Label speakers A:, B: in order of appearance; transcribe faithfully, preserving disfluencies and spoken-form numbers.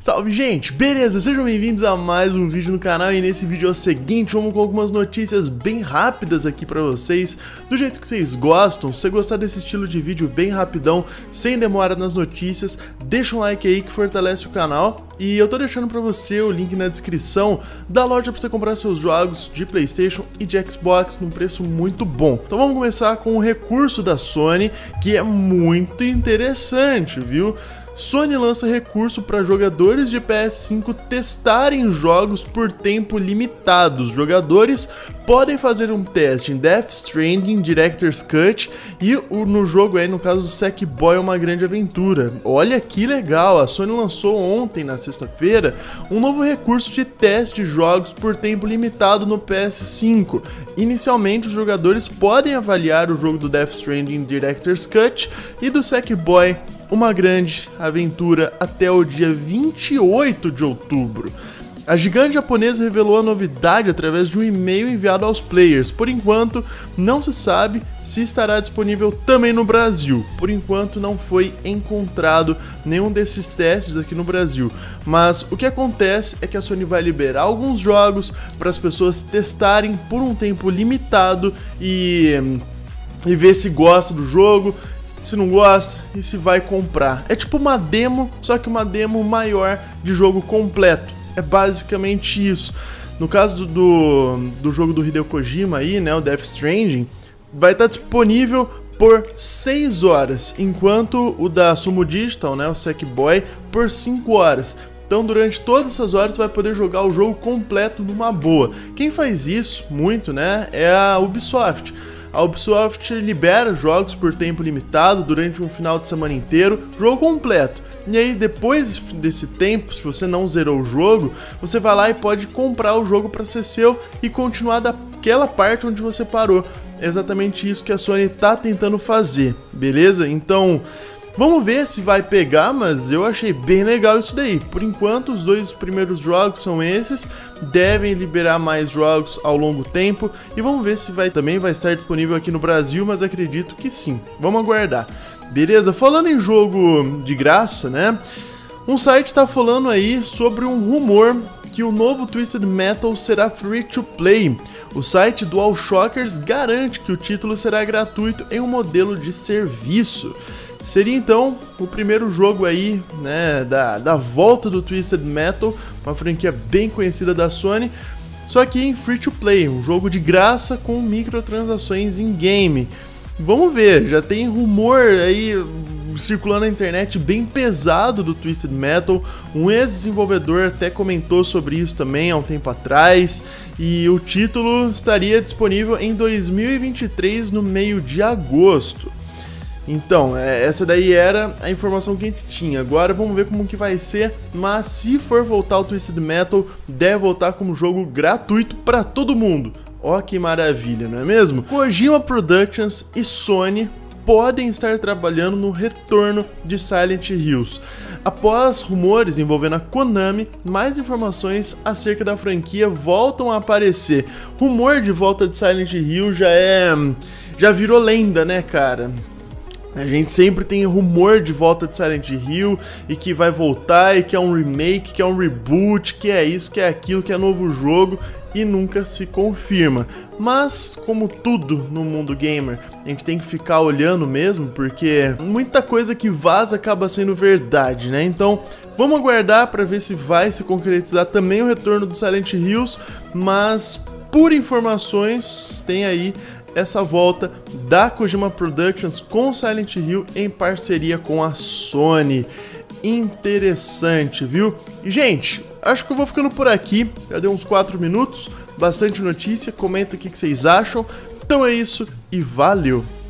A: Salve, gente! Beleza? Sejam bem-vindos a mais um vídeo no canal e nesse vídeo é o seguinte, vamos com algumas notícias bem rápidas aqui pra vocês, do jeito que vocês gostam. Se você gostar desse estilo de vídeo bem rapidão, sem demora nas notícias, deixa um like aí que fortalece o canal. E eu tô deixando pra você o link na descrição da loja pra você comprar seus jogos de PlayStation e de Xbox num preço muito bom. Então vamos começar com o recurso da Sony, que é muito interessante, viu? Sony lança recurso para jogadores de P S cinco testarem jogos por tempo limitado. Os jogadores podem fazer um teste em Death Stranding Director's Cut e o, no jogo aí, no caso do Sackboy, Uma Grande Aventura. Olha que legal, a Sony lançou ontem, na sexta-feira, um novo recurso de teste de jogos por tempo limitado no P S cinco. Inicialmente, os jogadores podem avaliar o jogo do Death Stranding Director's Cut e do Sackboy, Uma Grande Aventura até o dia vinte e oito de outubro. A gigante japonesa revelou a novidade através de um e-mail enviado aos players. Por enquanto, não se sabe se estará disponível também no Brasil. Por enquanto, não foi encontrado nenhum desses testes aqui no Brasil. Mas o que acontece é que a Sony vai liberar alguns jogos para as pessoas testarem por um tempo limitado e, e ver se gosta do jogo, se não gosta e se vai comprar. É tipo uma demo, só que uma demo maior de jogo completo. É basicamente isso. No caso do, do, do jogo do Hideo Kojima aí, né, o Death Stranding, vai estar disponível por seis horas, enquanto o da Sumo Digital, né, o Sackboy, por cinco horas. Então, durante todas essas horas, você vai poder jogar o jogo completo numa boa. Quem faz isso muito, né, é a Ubisoft. A Ubisoft libera jogos por tempo limitado durante um final de semana inteiro, jogo completo. E aí, depois desse tempo, se você não zerou o jogo, você vai lá e pode comprar o jogo para ser seu e continuar daquela parte onde você parou. É exatamente isso que a Sony tá tentando fazer, beleza? Então, vamos ver se vai pegar, mas eu achei bem legal isso daí. Por enquanto, os dois primeiros jogos são esses, devem liberar mais jogos ao longo tempo e vamos ver se vai também vai estar disponível aqui no Brasil, mas acredito que sim. Vamos aguardar. Beleza? Falando em jogo de graça, né? Um site tá falando aí sobre um rumor que o novo Twisted Metal será free to play. O site DualShockers garante que o título será gratuito em um modelo de serviço. Seria então o primeiro jogo aí, né, da, da volta do Twisted Metal, uma franquia bem conhecida da Sony, só que em free to play, um jogo de graça com microtransações em game. Vamos ver, já tem rumor aí circulando na internet bem pesado do Twisted Metal. Um ex-desenvolvedor até comentou sobre isso também há um tempo atrás. E o título estaria disponível em dois mil e vinte e três, no meio de agosto. Então, essa daí era a informação que a gente tinha. Agora vamos ver como que vai ser. Mas se for voltar o Twisted Metal, deve voltar como jogo gratuito para todo mundo. Ó, que maravilha, não é mesmo? Kojima Productions e Sony podem estar trabalhando no retorno de Silent Hills. Após rumores envolvendo a Konami, mais informações acerca da franquia voltam a aparecer. Rumor de volta de Silent Hill já é... já virou lenda, né, cara? A gente sempre tem rumor de volta de Silent Hill e que vai voltar e que é um remake, que é um reboot, que é isso, que é aquilo, que é novo jogo e nunca se confirma. Mas, como tudo no mundo gamer, a gente tem que ficar olhando mesmo, porque muita coisa que vaza acaba sendo verdade, né? Então, vamos aguardar para ver se vai se concretizar também o retorno do Silent Hills, mas por informações, tem aí essa volta da Kojima Productions com Silent Hill em parceria com a Sony. Interessante, viu? E, gente, acho que eu vou ficando por aqui. Já deu uns quatro minutos, bastante notícia. Comenta o que vocês acham. Então é isso e valeu!